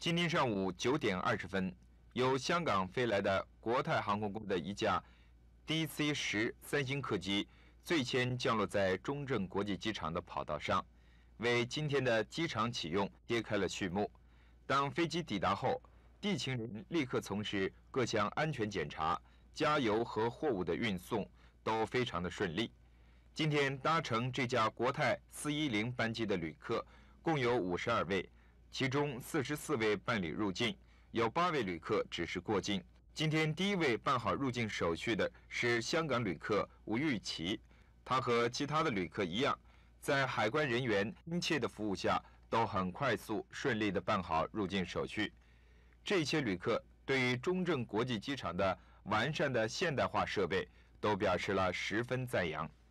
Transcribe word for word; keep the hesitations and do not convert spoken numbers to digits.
今天上午九点二十分，由香港飞来的国泰航空公司的一架 D C 十三星客机最先降落在中正国际机场的跑道上，为今天的机场启用揭开了序幕。当飞机抵达后，地勤人立刻从事各项安全检查，加油和货物的运送都非常的顺利。今天搭乘这架国泰四一零班机的旅客共有五十二位，其中四十四位办理入境，有八位旅客只是过境。今天第一位办好入境手续的是香港旅客吴玉琪，他和其他的旅客一样，在海关人员殷切的服务下，都很快速顺利地办好入境手续。这些旅客对于中正国际机场的完善的现代化设备都表示了十分赞扬。